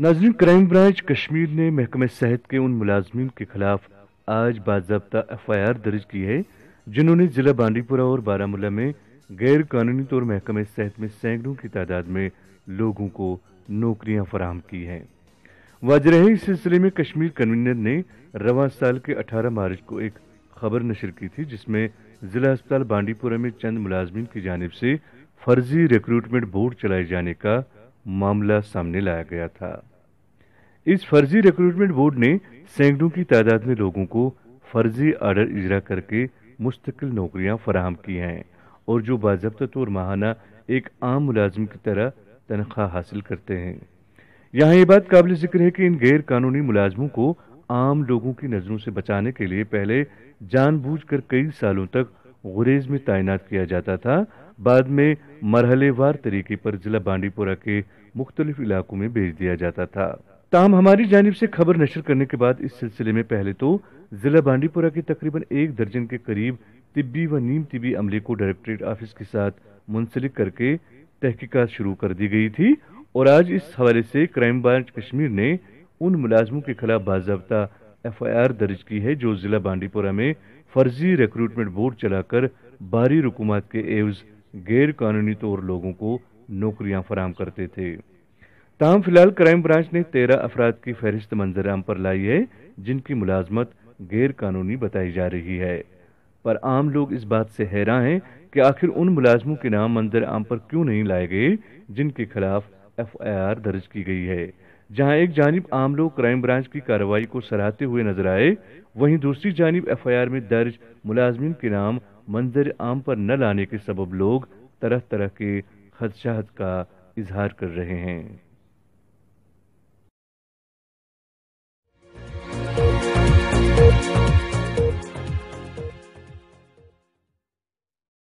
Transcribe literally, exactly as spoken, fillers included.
नाज़रीन, crime branch Kashmir ने महकमे सेहत के उन मुलाजमीन के खिलाफ आज बाज़ाब्ता एफ आई आर दर्ज की है जिन्होंने जिला बांडीपुरा और बारामुल्ला में गैर कानूनी तौर महकमे सेहत में सैकड़ों की तादाद में लोगों को नौकरियां फराहम की हैं। वाज़ेह है, इस सिलसिले में कश्मीर कन्वीनर ने रवां साल के अठारह मार्च को एक खबर नशर की थी जिसमें जिला अस्पताल बांडीपुरा में चंद मुलाजमीन की जानिब से फर्जी रिक्रूटमेंट बोर्ड चलाए जाने का मामला सामने लाया गया था। इस फर्जी रिक्रूटमेंट बोर्ड ने सैकड़ों की तादाद में लोगों को फर्जी आर्डर इजरा करके मुस्तकिल नौकरियां फराहम की हैं और जो बाज़ाब्ता तौर माहाना एक आम मुलाजिम की तरह तनख्वाह हासिल करते हैं। यहाँ ये बात काबिल जिक्र है कि इन गैर कानूनी मुलाजमों को आम लोगों की नजरों से बचाने के लिए पहले जानबूझकर कई सालों तक गुरेज में तैनात किया जाता था, बाद में मरहलेवार तरीके पर जिला बांडीपुरा के मुख्तलिफ इलाकों में भेज दिया जाता था। ताहम हमारी जानिब से खबर नशर करने के बाद इस सिलसिले में पहले तो जिला बांडीपुरा के तकरीबन एक दर्जन के करीब तिब्बी व नीम तिब्बी अमले को डायरेक्टरेट ऑफिस के साथ मुंसलिक करके तहकीकात शुरू कर दी गई थी और आज इस हवाले से क्राइम ब्रांच कश्मीर ने उन मुलाजमों के खिलाफ बाज़ाब्ता एफ आई आर दर्ज की है जो जिला बांडीपुरा में फर्जी रिक्रूटमेंट बोर्ड चलाकर बाहरी हुकूमत के एवज गैर कानूनी तौर लोगों को नौकरियां फराहम करते थे। ताहम फिलहाल क्राइम ब्रांच ने तेरह अफराद की फहरिस्त मंजर आम पर लाई है जिनकी मुलाजमत गैर कानूनी बताई जा रही है, पर आम लोग इस बात से हैरान हैं कि आखिर उन मुलाजमों के नाम मंजर आम पर क्यों नहीं लाए गए जिनके खिलाफ एफ आई आर दर्ज की गई है। जहां एक जानिब आम लोग क्राइम ब्रांच की कार्रवाई को सराहते हुए नजर आए, वहीं दूसरी जानिब एफ आई आर में दर्ज मुलाजमीन के नाम मंजर आम पर न लाने के सबब लोग तरह तरह के खदशात का इजहार कर रहे हैं।